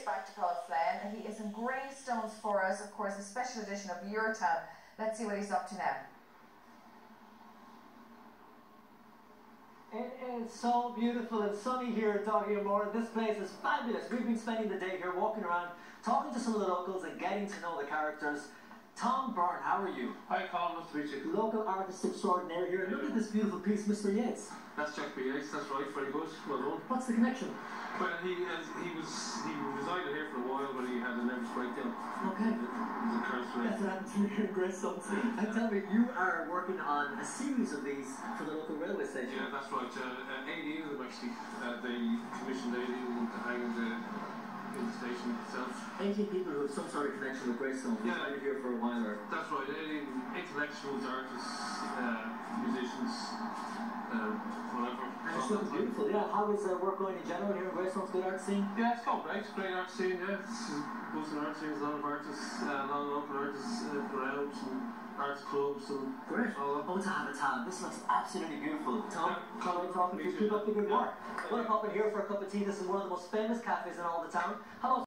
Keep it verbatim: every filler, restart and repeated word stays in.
back to Colin Flynn, and he is in Greystones for us, of course, a special edition of Your Town. Let's see what he's up to now. It is so beautiful and sunny here at Doggymore. This place is fabulous. We've been spending the day here walking around, talking to some of the locals and getting to know the characters. Tom Byrne, how are you? Hi Colin, nice to meet you. Local artist extraordinaire here. And look at this beautiful piece, Mister Yates. That's Jack B. Yates, that's right, very good, well done. What's the connection? Well, he uh, he was he resided here for a while, but he had a nervous breakdown. Okay. He was incarcerated. That's what happened to me here in Greystones. And tell me, you are working on a series of these for the local railway station. Yeah, that's right. Uh, uh, eighteen of them actually. Uh, they commissioned eighteen of them to hang in the, in the station itself. eighteen people who have some sort of connection with Greystones. Yeah. We've been here for a while. Or... That's right. eighteen intellectuals, artists, uh, musicians, uh, whatever. And it's looking beautiful, yeah. How is uh, work going in general here in Greystones? Good art scene? Yeah, it's going great. Great art scene, yeah. It's boosting art scene, a lot of artists, uh, a lot of local artists uh, around, some arts clubs and great. all that. Oh, to have a time. This looks absolutely beautiful. Tom, yeah, Colin talking to you. Keep up the good work. We're going to pop in here for a cup of tea. This is one of the most famous cafes in all the town. How about